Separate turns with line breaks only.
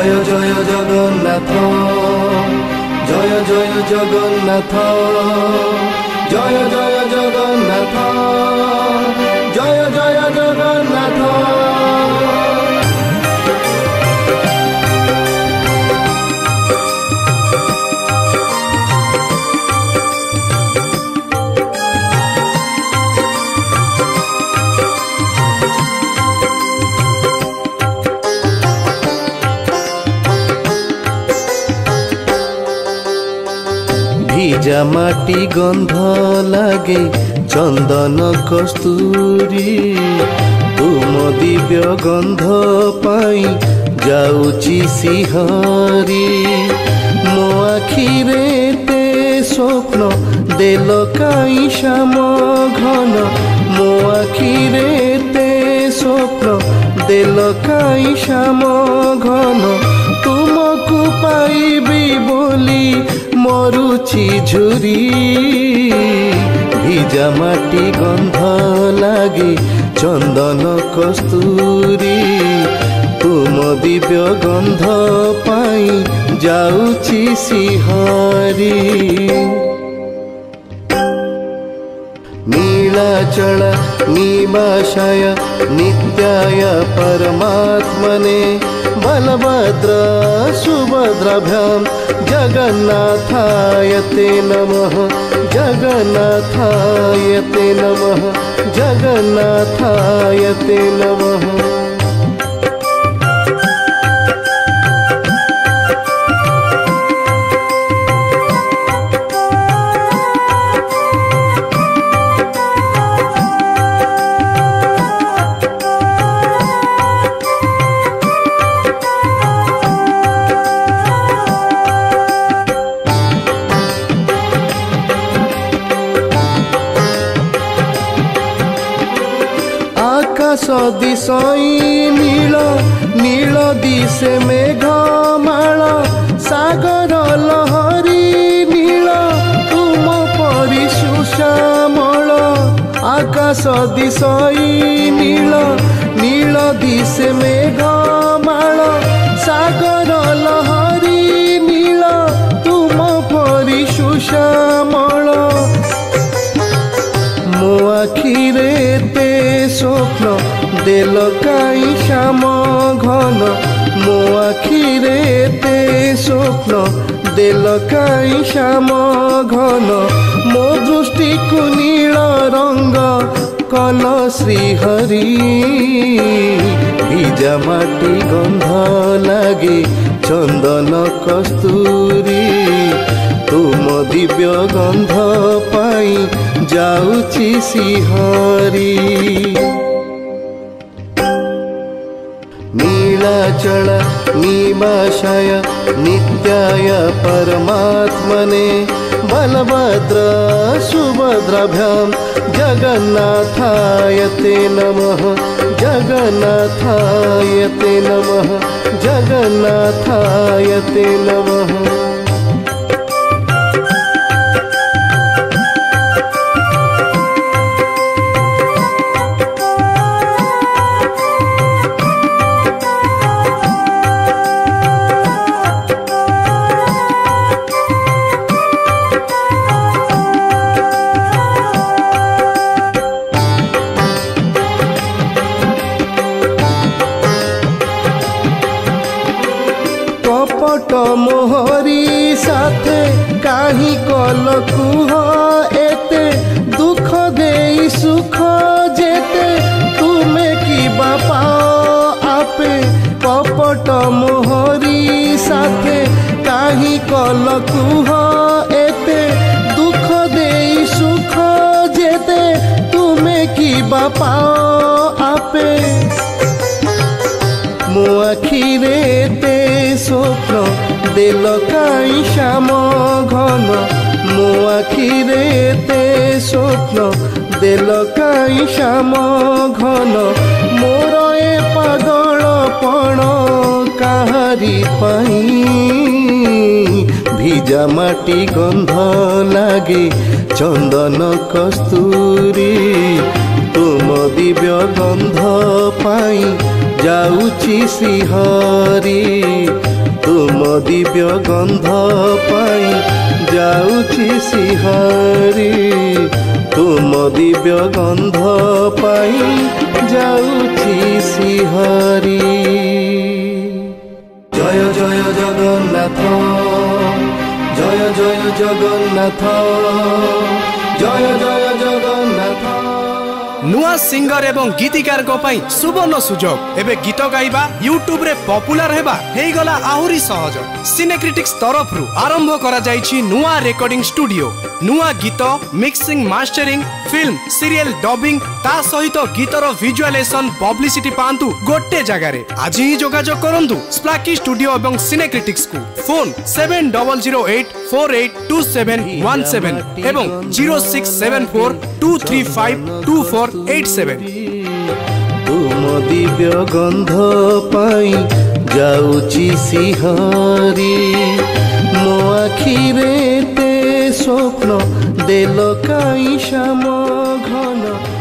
জয় জয় জগন্নাথ, জয় জয় জগন্নাথ, জয় জয় জগন্নাথ, জয় জয় জগন্নাথ। ভিজা মাটি গন্ধ লাগে চন্দন কস্তুরী, তুম দিব্য গন্ধ পাই যাউছি শিহরি। মো আখিরে তে স্বপ্ন দেল কাই শ্যাম ঘন, মো আখিরে তে স্বপ্ন দেল কাই শ্যাম ঘন। তুমকু পাইবি বলি মরুছি ঝুরি, ভিজা মাটি গন্ধ লাগে চন্দন কস্তুরী, তুম দিব্য গন্ধ পাই যাউছি শিহরি। नीलाचल निवासाय नित्याय परमात्मने, बलभद्र सुभद्राभ्यां जगन्नाथाय ते नमः, जगन्नाथाय ते नमः, जगन्नाथाय ते नमः। आकाश दिशई नील नील दिशे मेघमाल, सागर लहरी नील तुम परि सुश्यामल। आकाश दिशई नील नील दिशे मेघमाल, सागर लहरी नील तुम परि सुश्यामल। मो आखिरे ते स्वप्न देल काई श्याम घन, मो आखिरे ते स्वप्न देल काई श्याम घन। मो दृष्टि को नील रंग कल श्रीहरि, ভিজা মাটি গন্ধ লাগে চন্দন কস্তুরী, তুম দিব্য গন্ধ পাই যাউছি শিহরি। नीलाचल निवासाय नित्याय परमात्मने, बलभद्र सुभद्राभ्यां जगन्नाथाय ते नमः, जगन्नाथाय ते नमः, जगन्नाथाय ते नमः। कपट मोहरी साथे काही कल कुह एते, दुख देई सुख जेते तुमे की बापाओ आपे। कपट मोहरी साथे काही कल कुह एते, दुख देई सुख जेते तुमे की बापाओ आपे। मो आखिरे ते स्वप्न देल काई श्याम घन, मो आखिरे ते स्वप्न देल काई श्याम घन। मोर ए पागलपण काहारी पाई, ভিজা মাটি গন্ধ লাগে চন্দন কস্তুরী, তুম দিব্য গন্ধ পাই जाऊची सिहरी तुम दिव्य गंध पाई जाऊची सिहरी तुम दिव्य गंध पाई जाऊची सिहरी। जय जय जगन्नाथ जय जय जगन्नाथ जय जय जगन्नाथ।
नुआ सिंगर एवं गीतिकार को पाई सुवर्ण सुजोग एबे गीत गाइबा यूट्यूब रे पॉपुलर हेबा हेई गला आहुरी सहज। सिनेक्रिटिक्स तरफ रु आरंभ करा जाईछि नुआ रेकॉर्डिंग स्टूडियो। नुआ गीत mixing mastering film serial dubbing ता सहित गीतर विजुअलाइजेशन पब्लिसिटी पांतु गोटे जगह रे। आज ही जोगाजोग करंतु स्प्लाकी स्टूडियो एवं सिनेक्रिटिक्स को फोन 7008482717 एवं 0674235247।
तुम दिव्य गंध पाई जाऊची सिहरी मो आखिरे ते स्वप्न देल काई श्याम घन।